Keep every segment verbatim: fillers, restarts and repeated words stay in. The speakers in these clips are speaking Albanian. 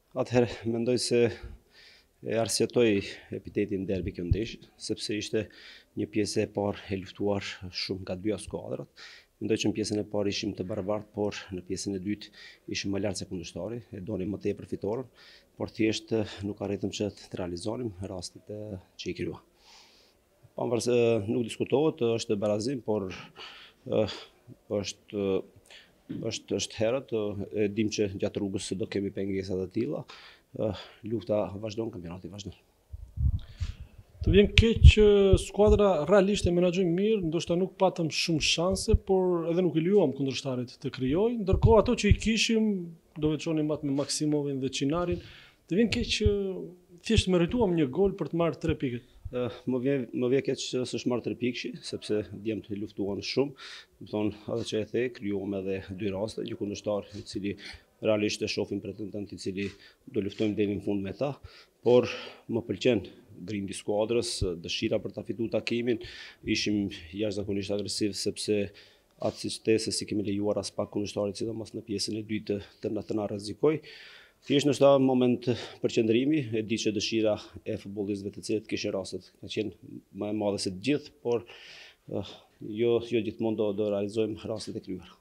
Atëherë mendoj se e arsjetoi epitetin derbi kjo ndeshje, sepse ishte një pjesë e parë e luftuar shumë nga dyja skuadrat. Mendoj që në pjesën e parë ishim të barabartë, por në pjesën e dytë ishim më lart se kundërshtari, e donim më tepër fitoren, por thjesht nuk arritëm që të realizonim rastet që i kryu. Pavarësisht nuk diskutohet, është barazim, por është është është herët, e dim që gjatë rrugës do kemi pengesa të tilla. Lufta vazhdon, kampionati vazhdon. Të vjen keq që skuadra realisht e menaxhoi mirë, ndoshta nuk patëm shumë shanse, por edhe nuk i lejuam kundërshtarit të krijojë, ndërkohë ato që i kishim, do veçonim atë me Maksimovin dhe Çinarin, të vjen keq që thjesht merituam një gol për të marrë tre pikët. Më vjen më vjen keq që s'është marrë tre pikëshi, sepse djemt luftuan shumë. Do të thonë, edhe që e the, krijuam edhe dy raste, një kundërshtar i cili realisht e shohim pretendent i cili do luftojmë deri në fund me ta, por më pëlqen grindi i skuadrës, dëshira për ta fituar takimin, ishim jashtëzakonisht agresiv sepse atë siç thesë si kemi lejuar as pak kundërshtarit, sidomos në pjesën e dytë të na të na rrezikoj. Thjesht në shta moment përqendrimi, e di që dëshira e futbollistëve të cilët kishin rastet ka qenë më e madhe se të gjithë, por uh, jo, jo gjithmonë do, do realizojmë rastet e kryuara.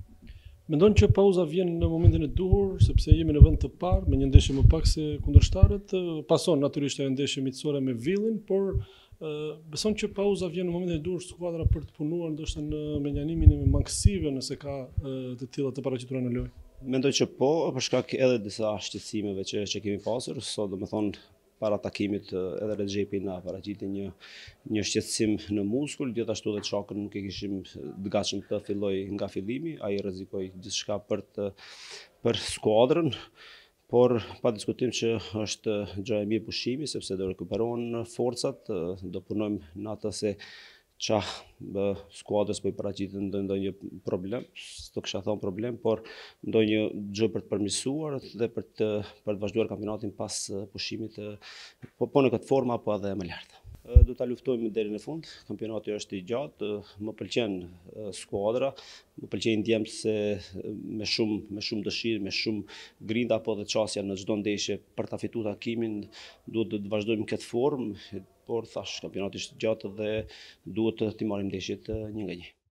Mendon që pauza vjen në momentin e duhur, sepse jemi në vend të parë, me një ndeshje më pak se kundërshtarët, pason natyrisht ajo ndeshje miqësore me Villin, por uh, beson që pauza vjen në momentin e duhur skuadra për të punuar ndoshta në menjanimin e mangësive nëse ka uh, të tilla të paraqitura në lojë. Mendoj që po, për shkak edhe disa shqetësimeve që, që kemi pasur, sot do me thonë para takimit edhe Rexhepi na paraqiti një një shqetësim në muskull, gjithashtu edhe Çakën nuk e kishim të gatshëm të filloj nga fillimi, ai rrezikoi gjithçka për të për skuadrën, por pa diskutim që është gjë e mirë pushimi sepse do rekuperohen forcat, do punojmë në atë se qa skuadrës po i paraqitet ndonjë problem, s'do kisha thonë problem, por ndonjë gjë për të përmirësuar dhe për të për të vazhduar kampionatin pas pushimit, po, po në këtë formë apo edhe më lart. Do ta luftojmë deri në fund. Kampionati është i gjatë, më pëlqen skuadra, më pëlqejnë djemt se me shumë me shumë dëshirë, me shumë grinda apo dhe çasja në çdo ndeshje për ta fituar takimin, duhet të vazhdojmë këtë formë, por thash, kampionati është i gjatë dhe duhet të marrim ndeshjet një nga një.